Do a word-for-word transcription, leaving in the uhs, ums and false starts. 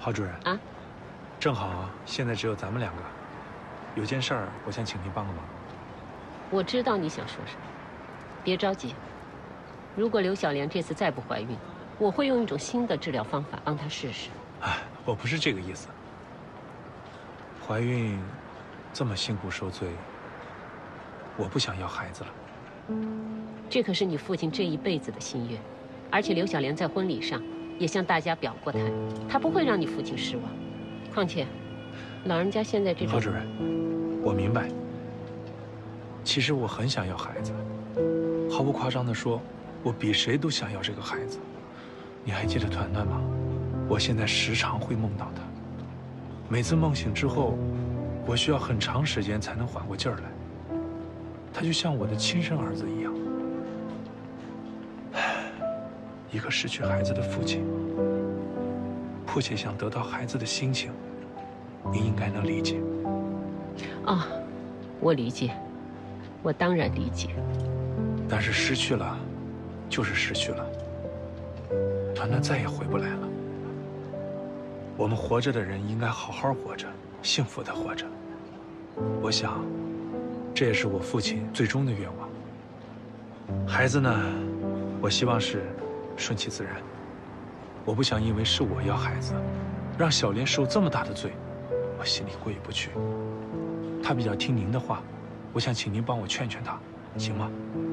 郝主任啊， 正好现在只有咱们两个，有件事儿，我想请您帮个忙。 我知道你想说什么，别着急。如果刘小莲这次再不怀孕，我会用一种新的治疗方法帮她试试。 哎，我不是这个意思。怀孕这么辛苦受罪，我不想要孩子了。 这可是你父亲这一辈子的心愿，而且刘小莲在婚礼上也向大家表过态，她不会让你父亲失望。况且，老人家现在这种…… 郝主任，我明白。其实我很想要孩子，毫不夸张地说，我比谁都想要这个孩子。你还记得团团吗？我现在时常会梦到他，每次梦醒之后，我需要很长时间才能缓过劲儿来。他就像我的亲生儿子一样。一个失去孩子的父亲，迫切想得到孩子的心情，您应该能理解。 啊，我理解，我当然理解。 但是失去了，就是失去了。团团再也回不来了。我们活着的人应该好好活着，幸福的活着。我想，这也是我父亲最终的愿望。孩子呢，我希望是顺其自然。我不想因为是我要孩子，让小莲受这么大的罪，我心里过意不去。她比较听您的话，我想请您帮我劝劝她，行吗？